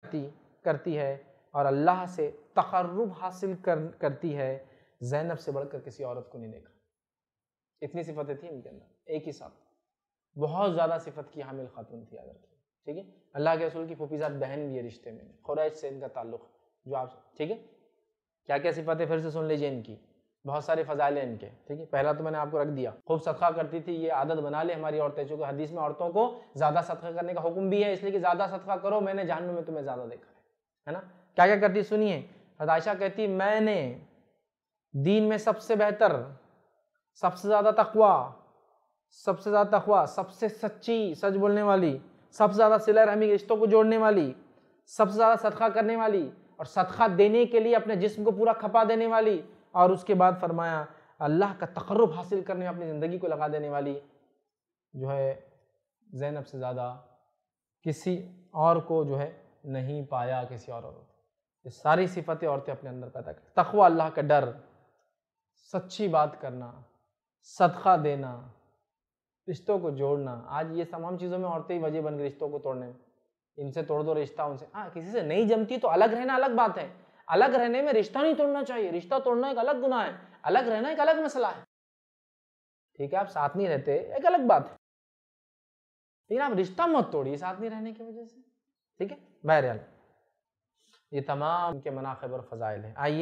کرتی ہے اور اللہ سے تقرب حاصل کرتی ہے، زینب سے بڑھ کر کسی عورت کو نہیں دیکھا۔ اتنی صفتیں تھیں ان کے اندر ایک ہی ساتھ، بہت زیادہ صفت کی حامل خاتون تھی اگر، ٹھیک ہے۔ اللہ کے رسول کی پھوپھیزاد بہن بھی ہے رشتے میں، قریش سے ان کا تعلق جو آپ، ٹھیک ہے۔ کیا کیا صفتیں پھر سے سن لیجیے ان کی، بہت سارے فضائل ہیں ان کے، ٹھیک ہے۔ پہلا تو میں نے آپ کو رکھ دیا، خوب صدقہ کرتی تھی، یہ عادت بنا لے ہماری عورتیں، چونکہ حدیث میں عورتوں کو زیادہ صدقہ کرنے کا حکم بھی ہے، اس لیے کہ زیادہ صدقہ کرو، میں نے جہنم میں تمہیں زیادہ دیکھا ہے نا۔ کیا کیا کرتی سنیے، حضرت عائشہ کہتی میں نے دین میں سب سے بہتر، سب سے زیادہ تقویٰ، سب سے سچی، سچ بولنے والی، سب سے زیادہ صلہ رحمی رشتوں کو جوڑنے والی، سب سے زیادہ صدقہ کرنے والی، اور صدقہ دینے کے لیے اپنے جسم کو پورا کھپا دینے والی، اور اس کے بعد فرمایا اللہ کا تقرب حاصل کرنے میں اپنی زندگی کو لگا دینے والی، جو ہے زینب سے زیادہ کسی اور کو جو ہے نہیں پایا کسی اور عورت۔ یہ ساری صفتیں عورتیں اپنے اندر پیدا کریں، تقوی، اللہ کا ڈر، سچی بات کرنا، صدقہ دینا، رشتوں کو جوڑنا۔ آج یہ تمام چیزوں میں عورتیں ہی وجہ بن گئی رشتوں کو توڑنے میں، ان سے توڑ دو رشتہ، ان سے، کسی سے نہیں جمتی تو الگ رہنا الگ بات ہے، الگ رہنے میں رشتہ نہیں توڑنا چاہیے، رشتہ توڑنا ایک الگ گناہ ہے، الگ رہنا ایک الگ مسئلہ ہے، ٹھیک ہے۔ آپ ساتھ نہیں رہتے ایک الگ بات ہے، لیکن آپ رشتہ مت توڑیے ساتھ نہیں رہنے کی وجہ سے، ٹھیک ہے۔ بہرحال یہ تمام کے مناقب اور فضائل ہیں۔ آئیے